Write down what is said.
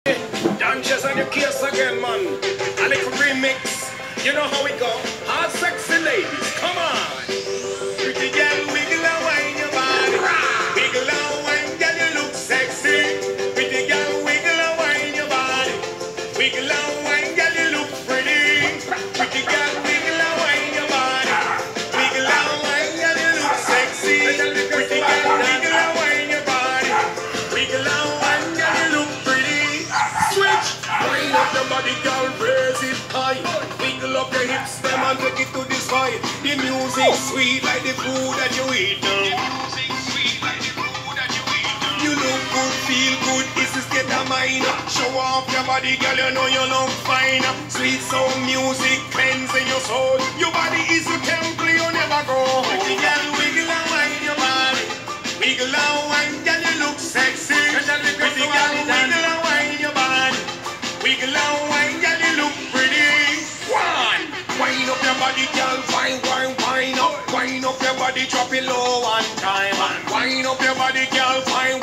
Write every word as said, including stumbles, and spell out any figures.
Dangerous on your case again, man. A little remix. You know how it go. Hard sexy ladies, come on. Pretty girl, wiggle and wine your body. Wiggle and wine, girl, you look sexy. Pretty girl, wiggle and wine your body. Wiggle and wine, girl, you look pretty. Pretty girl, wiggle and wine your body. Wiggle and wine, girl, you look sexy. Pretty girl, wiggle and wine your body. Wiggle and wine, girl, you look pretty. Switch, wind up your body, girl, raise it high. Wiggle up your hips, them and take it to the sky. The music sweet like the food that you eat. The music sweet like the food that you eat. You look good, feel good, this is get a mind. Show off your body, girl, you know you look fine. Sweet sound music cleansing your soul. Your body is a temple, you never go. Pretty girl, wiggle and wine your body. Wiggle and wine, girl, you look sexy. Pretty girl, wiggle and wine your body. Wiggle and wine, girl, you look pretty. One, wind up your body, girl, wine, wine, wine up. Wind up your body, drop it low one time. Wind up your body, girl, wine,